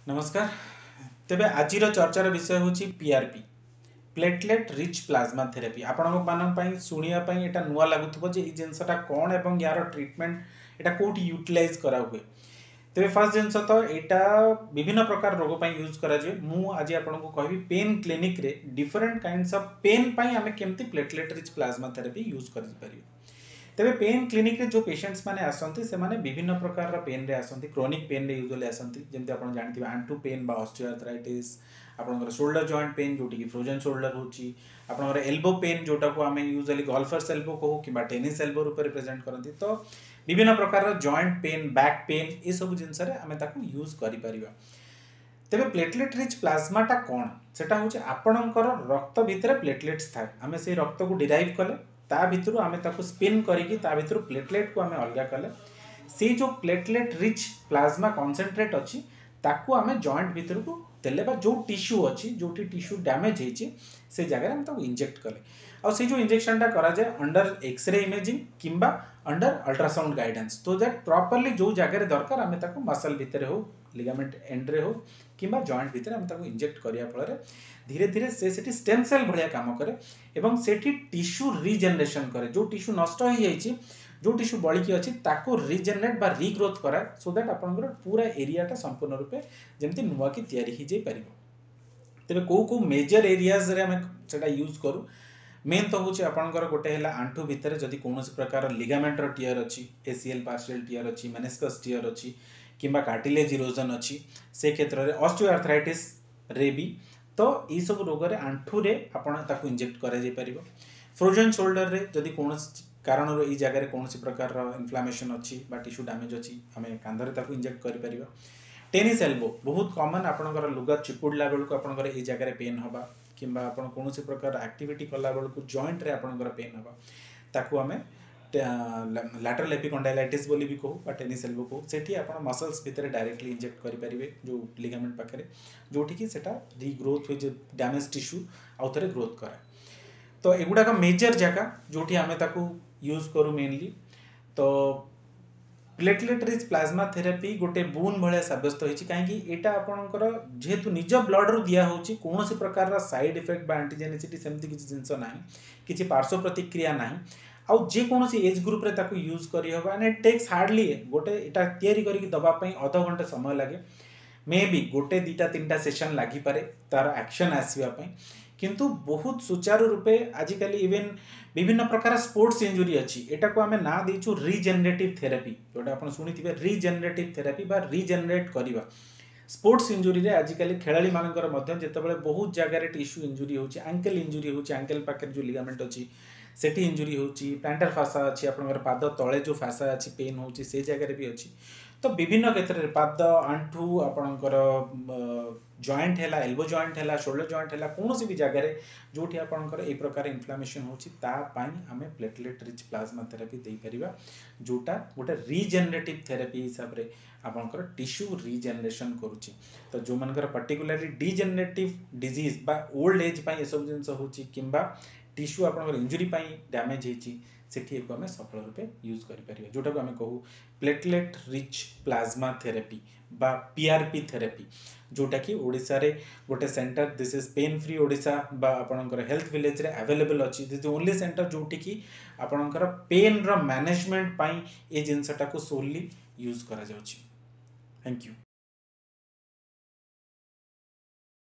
नमस्कार। तेबे आजिर चर्चार विषय हूँ PRP platelet rich plasma therapy. आपण शुणा एटा नुआ लगुव जे जिनसटा कौन एवं यार ट्रिटमेंट एटा कौटी यूटिलाइज करा हुए। तेरे फर्स्ट जिनस तो यहाँ विभिन्न प्रकार रोग पर यूज करा आज आपको कहबी पेन क्लिनिक रे डिफरेंट काइंड्स ऑफ पेन पाई आमे केमती platelet rich plasma therapy use कर पारिबे। तेरे पेन क्लिनिक रे जो पेशेंट्स माने आसंती से माने विभिन्न प्रकार पेन रे आसंती। क्रोनिक पेन रे यूजुअली आसंती जेमते आपण जानथिबे आंटू पेन बा ऑस्टियोआर्थराइटिस, आपनकर शोल्डर जॉइंट पेन जोटी की फ्रोजन शोल्डर होची, आपनकर एल्बो पेन जोटा को आमे यूजुअली गोल्फर्स एल्बो कहू किबा टेनिस एल्बो रूप रिप्रेजेंट करंती। तो विभिन्न प्रकार जॉइंट पेन, बैक पेन ए सब जिंस रे आमे ताकू यूज करि परिबा। तेबे प्लेटलेट रिच प्लाज्माटा कौन सेटा होचे आपणकर रक्त भितर प्लेटलेट्स थाए। आमे से रक्त को डिराइव कले ता भितरु आमे ताकू स्पिन करिकी ता भितरु प्लेटलेट को आमे अलगा कले से जो प्लेटलेट रिच प्लाज्मा कॉन्सेंट्रेट अछि ताकू आमे जॉइंट भितर को देले बा जो टिश्यू अछि जोटी टिश्यू डैमेज हेछि से जगह हम ताकू इंजेक्ट कले और से जो इंजेक्शन टा करा जाय अंडर एक्सरे इमेजिंग किंबा अंडर अल्ट्रासाउंड गाइडेंस तो दैट प्रॉपर्ली जो जगह दरकार आमे ताकू मसल भितर हो लिगामेंट एंड रे हो किंबा जॉइंट भितर आमे ताकू इंजेक्ट करिया फल धीरे धीरे से सेठी स्टेम सेल भलिया काम करे एवं सेठी टिश्यू रीजेनरेशन करे। जो टिश्यू नष्ट हो जाइछि जो टिश्यू बळिकी अछि ताको रीजेनरेट बा रीग्रोथ करा सो दैट आपनकर पूरा एरियाटा संपूर्ण रूपे जेमति नुवा की तयारी ही जाई परिबो। तेबे को मेजर एरियाज रे हम सेटा यूज करू मेन तो होची आपनकर गोटे हला आंठू भितर जदि कोनोसी प्रकार लिगामेंट रो टियर अछि, एसीएल पार्शियल टियर अछि, मेनिस्कस टियर अछि किंबा कार्टिलेज इरोजन अछि से क्षेत्र रे ऑस्टियोआर्थराइटिस रे भी तो ये सब रोग रे आंठू रे आपण ताकू इंजेक्ट करा जाई परिबो। फ्रोजन शोल्डर रे जदि कोनोसी कारण रो ई जगह रे कोनोसी प्रकार रो इन्फ्लेमेशन अछि बा टिश्यू डैमेज अछि हमें कांधरे ताकू इंजेक्ट करि परिबो। टेनिस एल्बो बहुत कॉमन आपनकर लुगा चिपुडला बेल को आपनकर ए जगह रे पेन होबा किंबा आपण कोनोसी प्रकार एक्टिविटी कला बेल को जॉइंट रे आपनकर पेन होबा ताकू हमें लैटरल एपिकॉन्डाइलाइटिस बोली भी कहू बा टेनिस एल्बो को सेठी आपण मसल्स भितर डायरेक्टली इंजेक्ट करि परिबे जो लिगामेंट पाखरे जोठी की सेटा रीग्रोथ हो जे डैमेज टिश्यू आउ थरे ग्रोथ करे। तो एगुडा का मेजर जगह जोठी हमें ताकू यूज करू मेनली तो प्लेटलेट रिच प्लाज्मा थेरेपी गोटे बून भले सब्यस्त होइछि काहेकि एटा आपणकर जेहेतु निज ब्लड रु दिया होछि कोनोसी प्रकार साइड इफेक्ट बा एंटीजेनिसिटी सेमति किछि जिंस नाही किछि पार्श्व प्रतिक्रिया नाही आउ जे कोनोसी एज ग्रुप रे ताकू यूज करी होबा एंड इट टेक्स हार्डली गोटे एटा तयारी करिक दबा पई आधा घंटा समय लागे मे बी गोटे दीटा तीनटा सेशन लागि पारे तार एक्शन आसीबा पई किंतु बहुत सुचारू रूपे आजिकल इवन विभिन्न प्रकार स्पोर्ट्स इंजुरी अच्छी एटा को आमे ना देछु रीजेनरेटिव थेरेपी जोटा आपण सुनिथिबे रीजेनरेटिव थेरेपी बा रीजेनरेट करिवा। स्पोर्ट्स इंजुरी रे आजिकल खेलाड़ी मानकर मध्य जेतेबेले बहुत जगह रे टिश्यू इंजुरी होची एंकल इंजुरी होची एंकल पाकर जो लिगामेंट अछि सेठी इंजुरी होची प्लांटर फासा अछि आपनकर पाद तळे जो फासा अछि पेन होची से जगह रे भी अछि तो विभिन्न क्षेत्र रे पाद आंठू आपनकर जॉइंट हैला एल्बो जॉइंट हैला शोल्डर जॉइंट हैला कोनोसी भी जगह रे जोठी आपनकर ए प्रकार इन्फ्लेमेशन होची ता पाई हमें प्लेटलेट रिच प्लाज्मा थेरेपी देई परिबा जोटा गोटे रीजेनरेटिव थेरेपी हिसाब रे आपनकर टिश्यू रीजेनरेशन करूची। तो जो मनकर पर्टिकुलरली डीजेनरेटिव डिजीज बा ओल्ड एज पाई ए सब जिंस होची किंबा टिश्यू आपनकर इंजुरी पाई डैमेज हेची सेठी एको हमें सफल रूपे यूज करि परिबा जोटा को हमें कहू प्लेटलेट रिच प्लाज्मा थेरेपी बा पीआरपी थेरेपी जोटा कि ओडिसा रे गोटे centre this is pain free Odisha बा आपनकर हेल्थ विलेज रे अवेलेबल अछि दिस द ओनली सेंटर जोटी कि आपनकर पेन रो मैनेजमेंट पाई ए जिंसटा को सोली यूज करा जाउची। Thank you.